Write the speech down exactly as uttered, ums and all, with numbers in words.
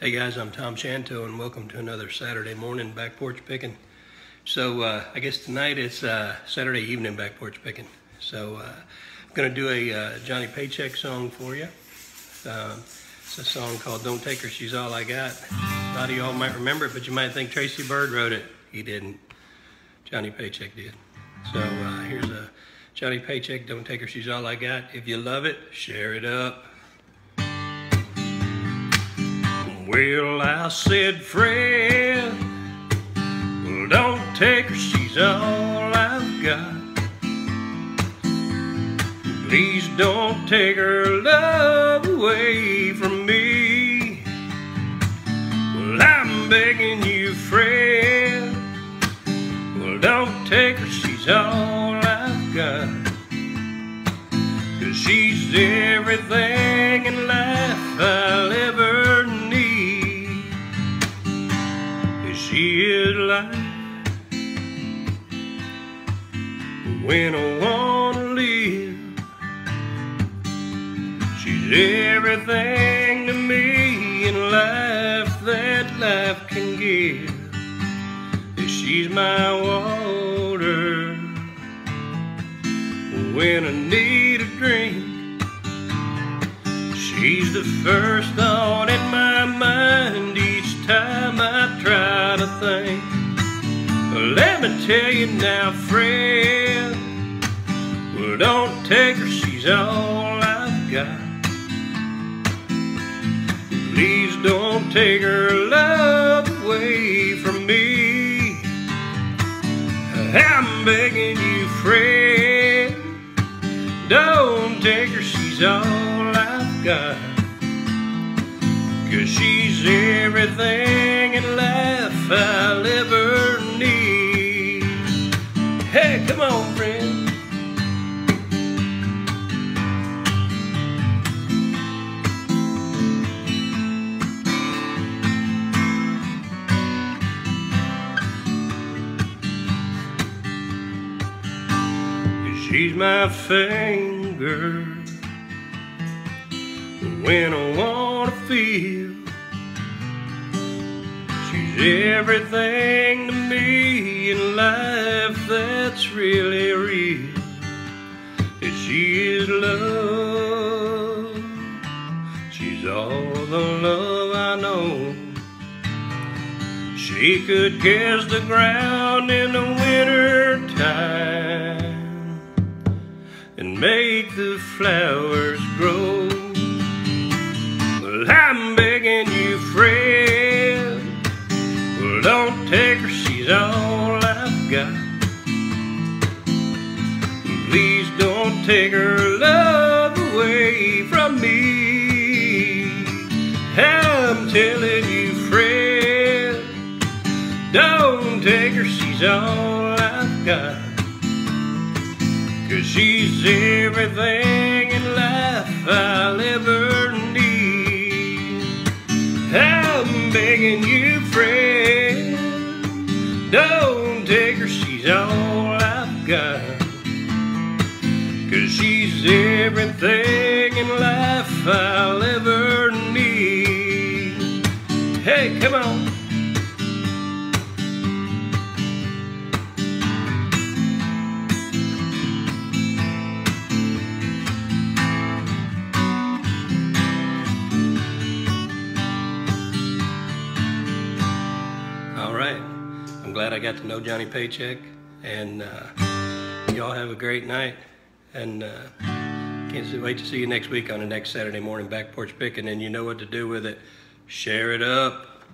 Hey guys, I'm Tom Shanto and welcome to another Saturday morning back porch picking. So uh, I guess tonight it's uh, Saturday evening back porch picking. So uh, I'm going to do a uh, Johnny Paycheck song for you. Uh, it's a song called Don't Take Her, She's All I Got. A lot of y'all might remember it, but you might think Tracy Byrd wrote it. He didn't. Johnny Paycheck did. So uh, here's a Johnny Paycheck, Don't Take Her, She's All I Got. If you love it, share it up. Well, I said, Fred, well, don't take her, she's all I've got. Please don't take her love away from me. Well, I'm begging you, Fred, well, don't take her, she's all I've got. 'Cause she's everything in life I'll ever need. She is life when I wanna live. She's everything to me in life that life can give. She's my water when I need a drink. She's the first thought in my mind each time I try to think. Let me tell you now, friend, well, don't take her, she's all I've got. Please don't take her love away from me. I'm begging you, friend, don't take her, she's all I've got. 'Cause she's everything in life I'll ever need. Hey, come on, friend. She's my finger when I wanna feel. She's everything to me in life that's really real. She is love. She's all the love I know. She could kiss the ground in the winter time and make the flowers grow. Well, I'm begging you, Fred, well, don't take her, she's all I've got. Please don't take her love away from me. I'm telling you, Fred, don't take her, she's all I've got. 'Cause she's everything in life I'll ever need. I'm begging you, friend, don't take her, she's all I've got. 'Cause she's everything in life I'll ever need. Hey, come on. Alright, I'm glad I got to know Johnny Paycheck, and uh, y'all have a great night, and uh, can't wait to see you next week on the next Saturday morning back porch picking, and you know what to do with it. Share it up.